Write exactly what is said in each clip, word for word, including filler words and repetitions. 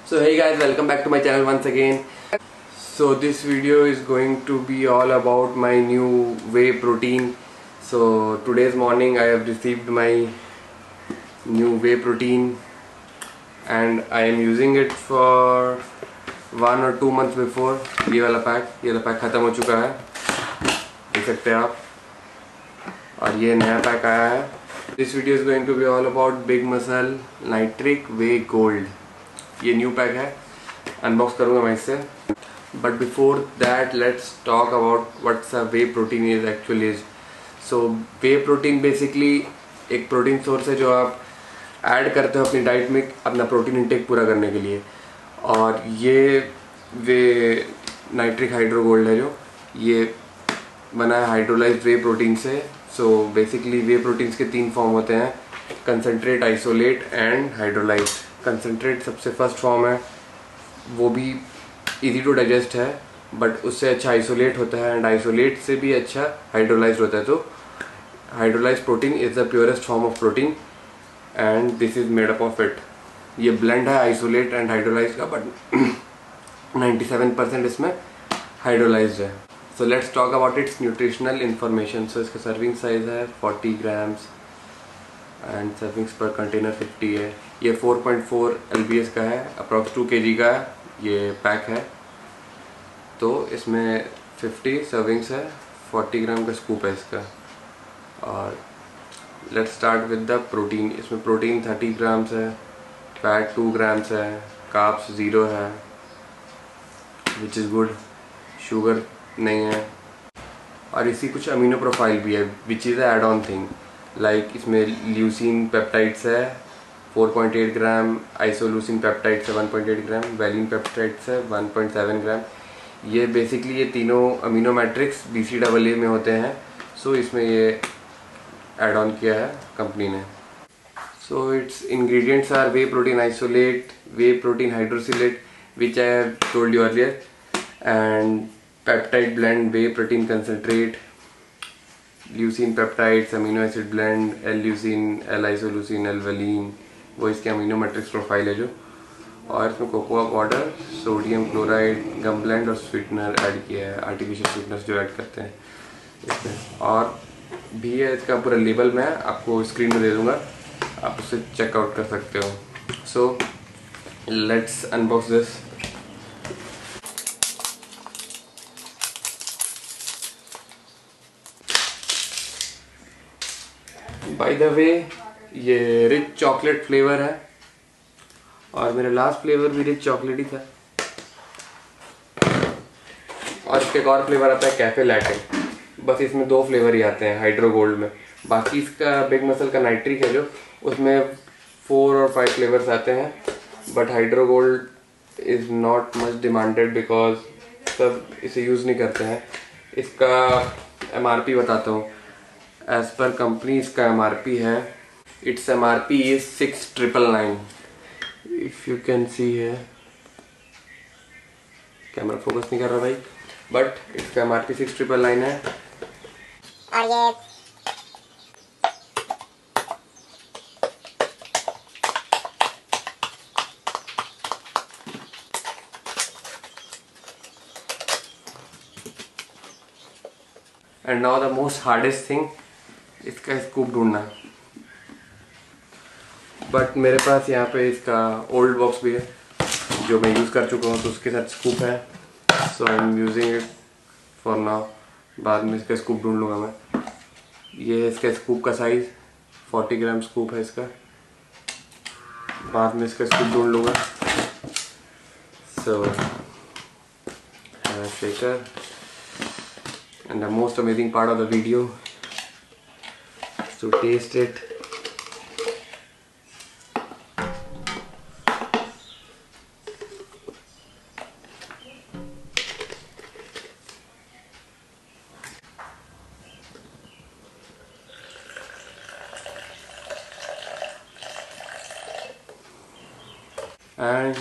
So hey guys, welcome back to my channel once again. So this video is going to be all about my new whey protein. So today's morning I have received my new whey protein and I am using it for one or two months before. ये वाला pack ये वाला pack ख़त्म हो चुका है, देख सकते हैं आप, और ये नया पैक आया है. This video is going to be all about Big Muscle Nitric Whey Gold. ये न्यू पैक है, अनबॉक्स करूँगा मैं इससे. But before that let's talk about what's a whey protein is actually is. So whey protein basically एक protein source है जो आप add करते हो अपनी डाइट में अपना प्रोटीन इंटेक पूरा करने के लिए. और ये वे नाइट्रिक हाइड्रो गोल्ड है जो ये बना है हाइड्रोलाइज्ड वे प्रोटीन से. सो बेसिकली वे प्रोटीन्स के तीन फॉर्म होते हैं, concentrate, isolate and hydrolysed. Concentrate सबसे फर्स्ट फॉर्म है, वो भी इजी टू डाइजेस्ट है, बट उससे अच्छा आइसोलेट होता है एंड आइसोलेट से भी अच्छा हाइड्रोलाइज्ड होता है. तो hydrolysed protein is the purest form of protein and this is made up of it. ये ब्लेंड है आइसोलेट एंड हाइड्रोलाइज्ड का, बट नाइन्टी सेवन परसेंट इसमें हाइड्रोलाइज्ड है. So let's talk about its nutritional information. So इसका serving size है forty grams and servings per container fifty है. ये four point four L B S का है, approx to के जी का ये पैक है. तो इसमें फिफ्टी सर्विंग्स है, फोर्टी ग्राम का स्कूप है इसका. और let's start with the protein. इसमें प्रोटीन थर्टी ग्राम्स है, फैट टू ग्राम्स है, कार्ब्स ज़ीरो है विच इज़ गुड, शुगर नहीं है. और इसी कुछ अमीनो प्रोफाइल भी है which is add on thing. Like इसमें ल्यूसिन पेप्टाइड्स है four point eight gram, isoleucine peptides है one point eight gram, valine peptides है वन पॉइंट सेवन ग्राम. ये बेसिकली ये तीनों amino matrix B C double A में होते हैं. सो so, इसमें ये ऐड ऑन किया है कंपनी ने. So its ingredients are whey protein isolate, whey protein hydrolysate which I have told you earlier, and peptide blend, whey protein concentrate, leucine peptides, amino acid blend, L leucine, L isoleucine, L valine, वो इसके amino matrix profile है जो. और इसमें cocoa powder, sodium chloride, gum blend और sweetener add किया है, artificial sweeteners जो ऐड करते हैं इसमें. और भी है इसका पूरा लेबल मैं आपको स्क्रीन में दे दूंगा, आप उससे चेकआउट कर सकते हो. So let's unbox this. By the way ये रिच चॉकलेट फ्लेवर है और मेरा लास्ट फ्लेवर भी रिच चॉकलेट ही था. और इसका एक और फ्लेवर आता है कैफे लैटे. बस इसमें दो फ्लेवर ही आते हैं हाइड्रो गोल्ड में. बाकी इसका बिग मसल का नाइट्रिक है जो उसमें फोर और फाइव फ्लेवर्स आते हैं. But hydro gold is not much demanded because सब इसे यूज़ नहीं करते हैं. इसका एम आर पी बताता हूँ. एज पर कंपनी इसका एम आर पी है, its M R P is six triple nine. If you can see है, कैमरा फोकस नहीं कर रहा भाई, बट इसका M R P six triple nine है. और ये and now the most hardest thing, इसका स्कूप ढूंढना. बट मेरे पास यहाँ पे इसका ओल्ड बॉक्स भी है जो मैं यूज़ कर चुका हूँ, तो उसके साथ स्कूप है. So I am using it for now. बाद में इसका स्कूप ढूंढ लूँगा मैं. ये है इसका स्कूप का साइज़, फोर्टी ग्राम स्कूप है इसका. बाद में इसका स्कूप ढूंढ लूँगा. So shaker and the most amazing part of the video, so taste it. and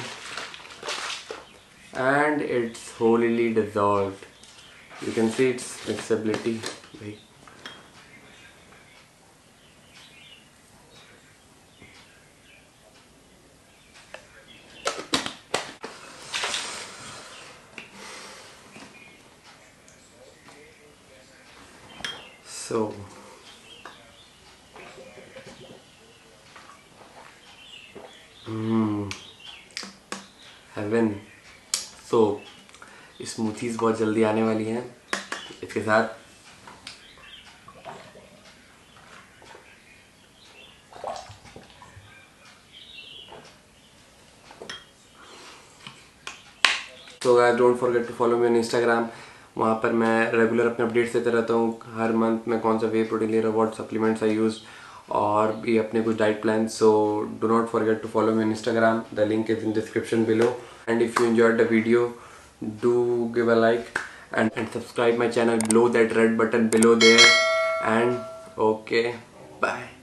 and it's wholly dissolved. You can see its mixability. So hmm heaven. So smoothies बहुत जल्दी आने वाली हैं इसके साथ। तो guys don't forget to follow me on Instagram. वहाँ पर मैं रेगुलर अपने अपडेट्स देते रहता हूँ, हर मंथ मैं कौन सा वे प्रोटीन ले रहा हूँ, व्हाट सप्लीमेंट्स आई यूज, और भी अपने कुछ diet plan. So do not forget to follow me on Instagram, the link is in description below. And if you enjoyed the video, do give a like and, and subscribe my channel below that red button below there. And okay, bye.